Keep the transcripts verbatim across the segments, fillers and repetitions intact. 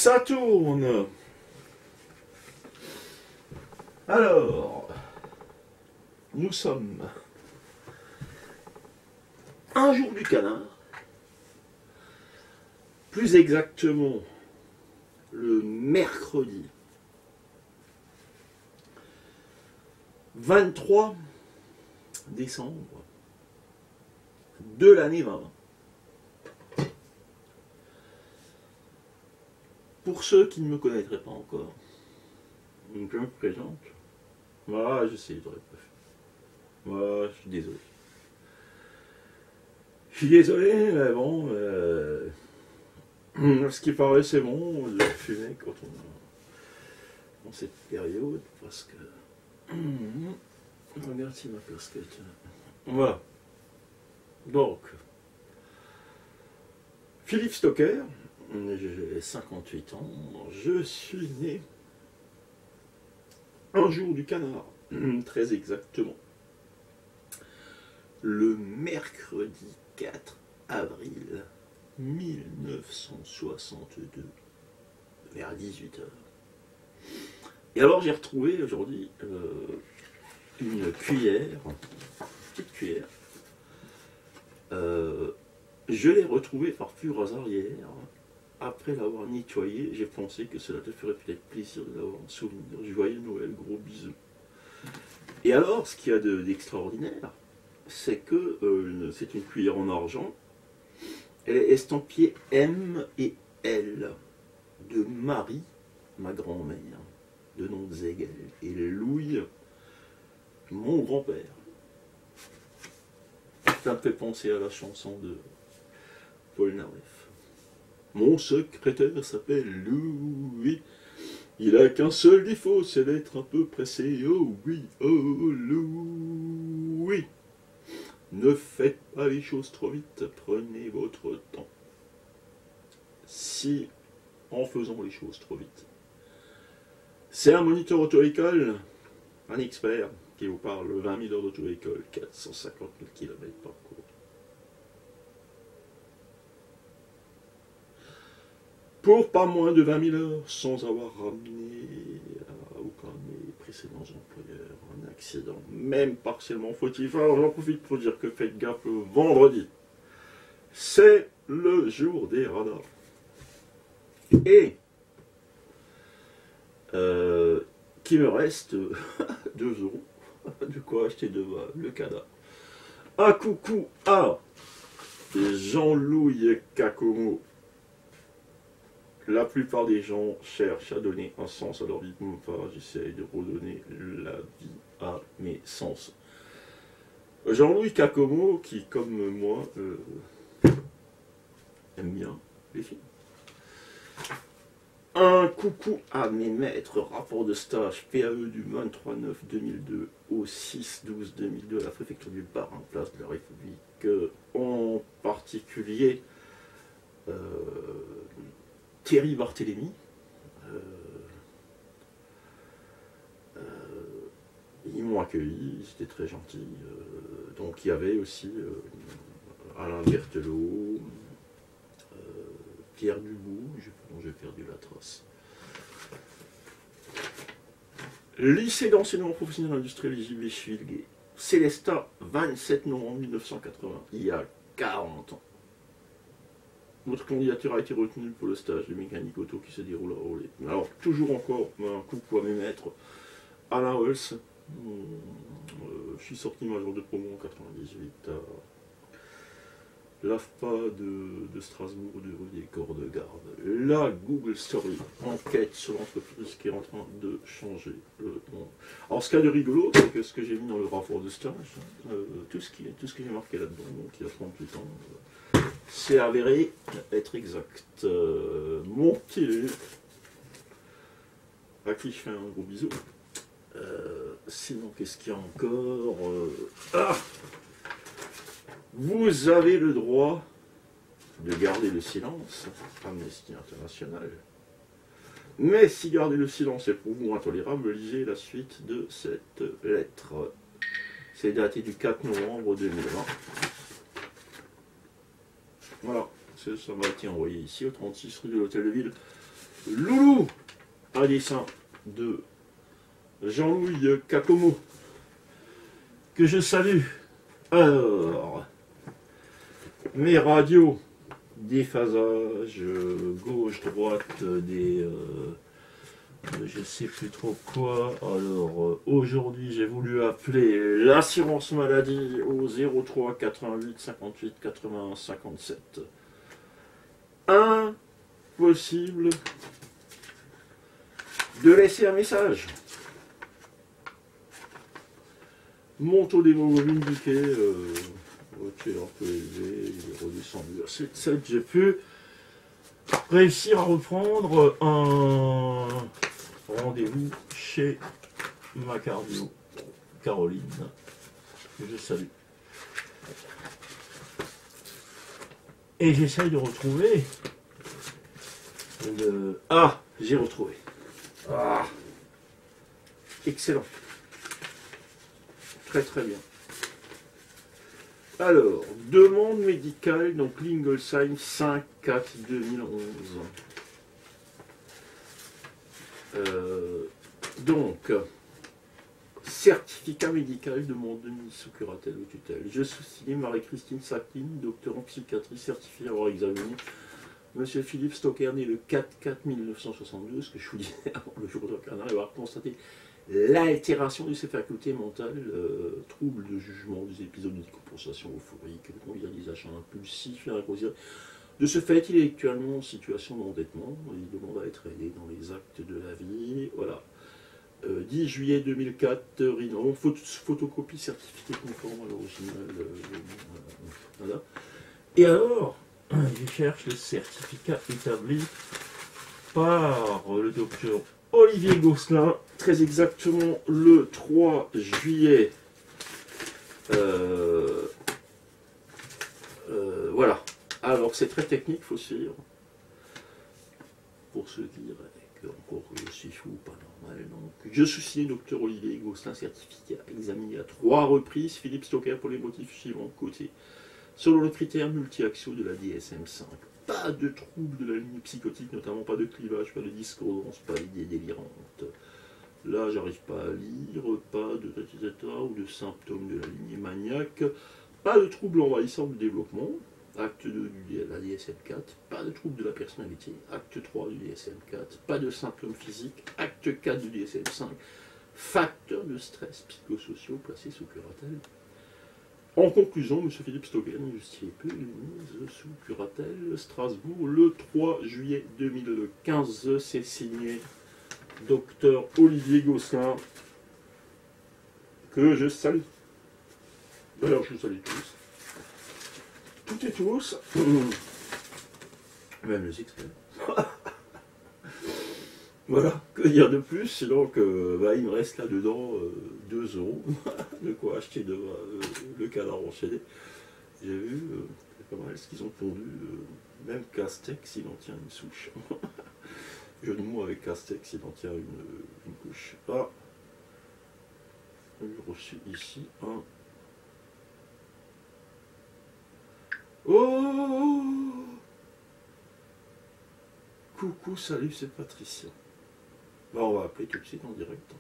Ça tourne. Alors, nous sommes un jour du canard, plus exactement le mercredi vingt-trois décembre de l'année vingt. Pour ceux qui ne me connaîtraient pas encore, je me présente. Voilà, je sais, j'aurais pas fait. Voilà, je suis désolé. Je suis désolé, mais bon, euh, ce qui paraît, c'est bon de fumer quand on est dans cette période, parce que. Regarde si ma casquette. Voilà. Donc, Philippe Stocker, j'ai cinquante-huit ans, je suis né un jour du canard, très exactement, le mercredi quatre avril mille neuf cent soixante-deux, vers dix-huit heures. Et alors j'ai retrouvé aujourd'hui euh, une cuillère, une petite cuillère. Euh, je l'ai retrouvée par pur hasard hier. Après l'avoir nettoyée, j'ai pensé que cela te ferait peut-être plaisir de l'avoir en souvenir. Joyeux Noël, gros bisous. Et alors, ce qu'il y a d'extraordinaire, c'est que euh, c'est une cuillère en argent. Elle est estampillée M et L de Marie, ma grand-mère, de nom de Zegel, et Louis, mon grand-père. Ça me fait penser à la chanson de Paul Naref. Mon secrétaire s'appelle Louis. Il a qu'un seul défaut, c'est d'être un peu pressé. Oh oui, oh Louis. Ne faites pas les choses trop vite, prenez votre temps. Si, en faisant les choses trop vite, c'est un moniteur auto-école, un expert qui vous parle, vingt mille heures d'auto-école, quatre cent cinquante mille kilomètres parcours. Pour pas moins de vingt mille heures, sans avoir ramené à aucun de mes précédents employeurs un accident, même partiellement fautif. Alors j'en profite pour dire que faites gaffe, le vendredi, c'est le jour des radars. Et euh, qu'il me reste deux euros, de quoi acheter de le cadavre. Un coucou à Jean-Louis Cacomo. La plupart des gens cherchent à donner un sens à leur vie. Enfin, j'essaie de redonner la vie à mes sens. Jean-Louis Cacomo, qui, comme moi, euh, aime bien les films. Un coucou à mes maîtres, rapport de stage P A E du vingt-trois neuf deux mille deux au six douze deux mille deux à la préfecture du Bar, en place de la République, en particulier euh, Thierry Barthélémy, euh, euh, ils m'ont accueilli, ils étaient très gentils. Euh, donc il y avait aussi euh, Alain Berthelot, euh, Pierre Dubout, dont j'ai perdu la trace. Lycée d'enseignement professionnel industriel J B Schwilguet, Célestat, vingt-sept novembre mille neuf cent quatre-vingts, il y a quarante ans. Votre candidature a été retenue pour le stage de mécanique auto qui se déroule à Rollet. Alors, toujours encore, un coucou à mes maîtres. Alain Holz, euh, je suis sorti major de promo en quatre-vingt-dix-huit à l'A F P A de, de Strasbourg, de rue des Corps de Garde. La Google Story, enquête sur l'entreprise qui est en train de changer le monde. Alors, ce qu'il y a de rigolo, c'est que ce que j'ai mis dans le rapport de stage, euh, tout ce qui, tout ce que j'ai marqué là-dedans, donc il y a trente-huit ans, euh, c'est avéré être exact. Euh, mon petit, à qui je fais un gros bisou. Euh, sinon, qu'est-ce qu'il y a encore euh, ah Vous avez le droit de garder le silence, Amnesty International. Mais si garder le silence est pour vous intolérable, lisez la suite de cette lettre. C'est daté du quatre novembre deux mille vingt. Voilà, ça m'a été envoyé ici, au trente-six rue de l'Hôtel de Ville. Loulou, un dessin de Jean-Louis Cacomo, que je salue. Alors, mes radios, déphasage, gauche-droite, des... Euh, je sais plus trop quoi. Alors, euh, aujourd'hui, j'ai voulu appeler l'assurance maladie au zéro trois quatre-vingt-huit cinquante-huit quatre-vingt-un cinquante-sept. Impossible de laisser un message. Mon taux d'hémoglobine glyquée, euh, ok, un peu élevé, il est redescendu à sept virgule sept. J'ai pu réussir à reprendre un rendez-vous chez ma cardio, Caroline, que je salue. Et j'essaye de retrouver le... Ah, j'ai retrouvé. Ah, excellent. Très très bien. Alors, demande médicale, donc l'Ingelheim cinq quatre deux mille onze. Euh, donc, certificat médical demande de mise sous curatelle ou tutelle. Je sous-signe Marie-Christine Sakin, docteur en psychiatrie certifiée avoir examiné Monsieur Philippe Stocker, né le quatre quatre mille neuf cent soixante-deux, ce que je vous disais avant le jour de canard, et avoir constaté l'altération de ses facultés mentales, euh, troubles de jugement, des épisodes de décompensation euphorique, de conduire des achats impulsifs et inconsidérés. De ce fait, il est actuellement en situation d'endettement. Il demande à être aidé dans les actes de la vie. Voilà. Euh, dix juillet deux mille quatre, Rhino, phot photocopie certifiée conforme à l'original. Euh, euh, voilà. Et alors, je cherche le certificat établi par le docteur Olivier Gosselin, très exactement le trois juillet. Euh, euh, voilà. Alors, c'est très technique, il faut suivre. Pour se dire que encore je suis fou ou pas normal. Donc, je sous-signe docteur Olivier Gosselin, certificat examiné à trois reprises. Philippe Stocker pour les motifs suivants. Côté. Selon le critère multi-axiaux de la D S M cinq. Pas de troubles de la ligne psychotique, notamment pas de clivage, pas de discordance, pas d'idées délirantes. Là, j'arrive pas à lire, pas de tatitata ou de symptômes de la lignée maniaque, pas de troubles envahissants du développement, acte deux de la D S M quatre, pas de troubles de la personnalité, acte trois du D S M quatre, pas de symptômes physiques, acte quatre du D S M cinq, facteurs de stress psychosociaux placés sous curatelle. En conclusion, M. Philippe Stocker ne justifie plus une mise sous curatelle. Strasbourg, le trois juillet deux mille quinze, c'est signé docteur Olivier Gosselin, que je salue. D'ailleurs, je vous salue tous. Toutes et tous, même les experts. Voilà, que dire de plus, sinon que bah, il me reste là-dedans euh, deux euros, de quoi acheter de, euh, le canard enchaîné. J'ai vu, euh, c'est pas mal ce qu'ils ont pondu, euh, même Castex, il en tient une souche. Jeu de mots avec Castex, il en tient une, une couche. Ah, j'ai reçu ici un... Oh, coucou, salut, c'est Patricia. Bah, on va appeler tout de suite en direct.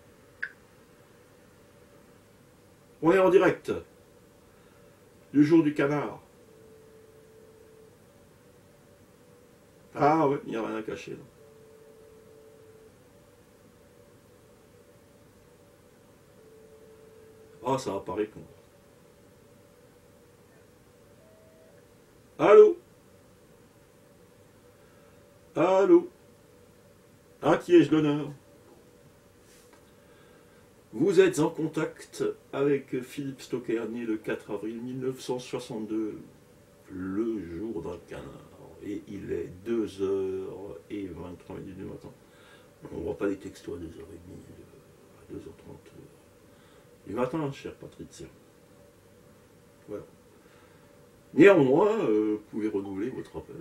On est en direct. Le jour du canard. Ah ouais, il n'y a rien à cacher là. Ah, ça apparaît con. Allô? Allô? À qui ai-je l'honneur? Vous êtes en contact avec Philippe Stocker, né le quatre avril mille neuf cent soixante-deux, le jour d'un canard. Et il est deux heures vingt-trois minutes du matin. On ne voit pas les textos à deux heures trente, à deux heures trente du matin, cher Patricia. Voilà. Néanmoins, euh, vous pouvez renouveler votre appel.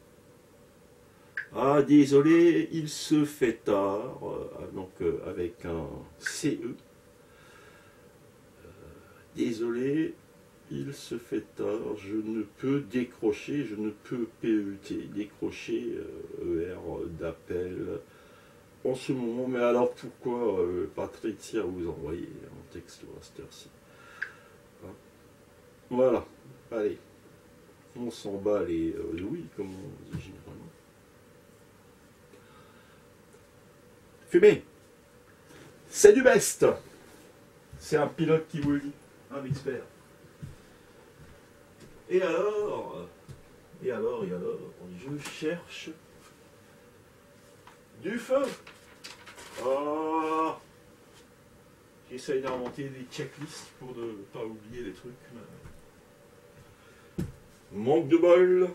Ah, désolé, il se fait tard, euh, donc euh, avec un C E. Euh, désolé, il se fait tard, je ne peux décrocher, je ne peux P E T, décrocher euh, E R d'appel en ce moment. Mais alors pourquoi euh, Patricia vous envoyez un texto à cette heure-ci? Voilà, allez, on s'en bat les euh, louis, comme on dit généralement. Fumée, c'est du best. C'est un pilote qui vous le dit, un expert. Et alors, et alors, et alors, je cherche du feu. Oh, j'essaye d'inventer des checklists pour ne pas oublier les trucs. Manque de bol.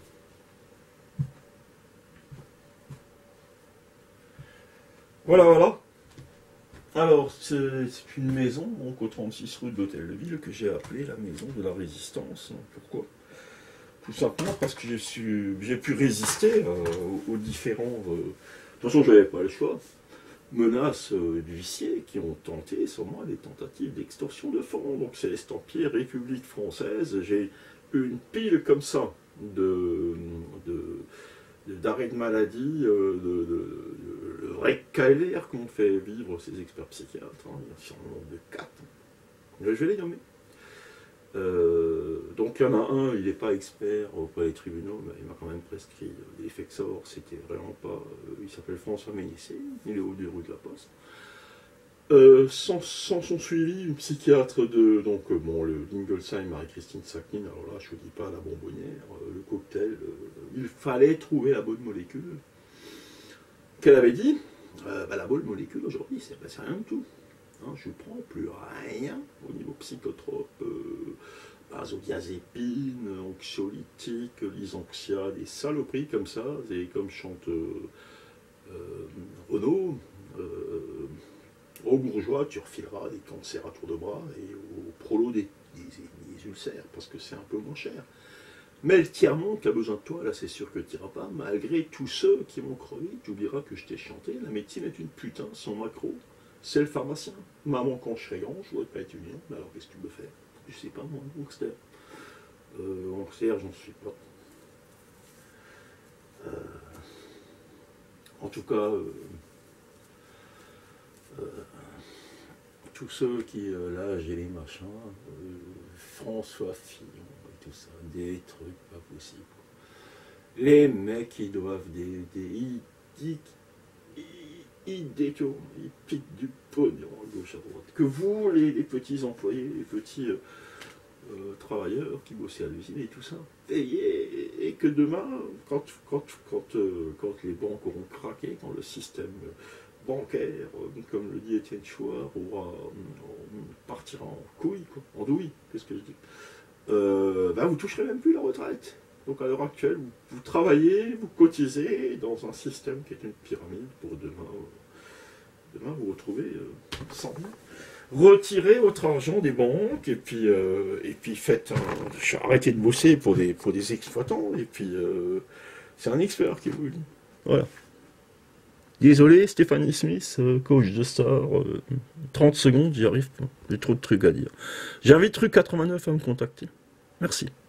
Voilà, voilà. Alors, c'est une maison, donc au trente-six rue de l'Hôtel de Ville, que j'ai appelée la maison de la résistance. Pourquoi? Tout simplement parce que j'ai pu résister euh, aux différents... Euh, de toute façon, je n'avais pas le choix. Menaces euh, d'huissiers qui ont tenté sur moi des tentatives d'extorsion de fonds. Donc, c'est l'estampillé République française. J'ai une pile comme ça de... de d'arrêt de maladie, euh, de, de, de, le R E C K L R qu'on fait vivre ces experts psychiatres, hein, il y a un nombre de quatre. Je vais les nommer. Euh, donc il y en a un, il n'est pas expert auprès des tribunaux, mais il m'a quand même prescrit des Fexor, c'était vraiment pas... Euh, il s'appelle François Ménissé, il est au deux rue de la Poste. Euh, sans, sans son suivi, une psychiatre de, donc, euh, bon, le Ingolsheim, Marie-Christine Saknin, alors là, je ne dis pas la bonbonnière, euh, le cocktail, euh, il fallait trouver la bonne molécule. Qu'elle avait dit, euh, bah, la bonne molécule aujourd'hui, c'est ben, rien du tout. Hein, je ne prends plus rien au niveau psychotrope, euh, benzodiazépine, anxiolytique, lysanxia, des saloperies comme ça, et comme chante euh, euh, Ono, euh, aux bourgeois, tu refileras des cancers à tour de bras et aux prolos des, des, des ulcères, parce que c'est un peu moins cher. Mais le tiers-monde qui a besoin de toi, là, c'est sûr que tu n'iras pas, malgré tous ceux qui vont crever, tu oublieras que je t'ai chanté, la médecine est une putain, son macro, c'est le pharmacien. Maman, quand je serai grand, je voudrais pas être étudiant, mais alors qu'est-ce que tu veux faire? Je sais pas, moi, gangster. Euh, gangster, j'en suis pas. Euh, en tout cas, euh, Euh, tous ceux qui, euh, là, j'ai les machins, euh, François Fillon et tout ça, des trucs pas possibles. Les mecs, ils doivent des... des ils, ils, ils, ils détournent, ils piquent du pognon à gauche, à droite. Que vous, les, les petits employés, les petits euh, euh, travailleurs qui bossaient à l'usine et tout ça, payez, et que demain, quand, quand, quand, euh, quand les banques auront craqué, quand le système... Euh, bancaire, comme le dit Étienne Chouard, aura, partira en couille, quoi, en douille, qu'est-ce que je dis, euh, ben vous ne toucherez même plus la retraite. Donc à l'heure actuelle, vous, vous travaillez, vous cotisez dans un système qui est une pyramide pour demain, euh, demain vous retrouvez euh, sans rien. Retirez votre argent des banques et puis, euh, et puis faites un, arrêtez de bosser pour des, pour des exploitants et puis euh, c'est un expert qui vous le dit. Voilà. Désolé, Stéphanie Smith, euh, coach de star, euh, trente secondes, j'y arrive pas. J'ai trop de trucs à dire. J'invite Rue quatre-vingt-neuf à me contacter. Merci.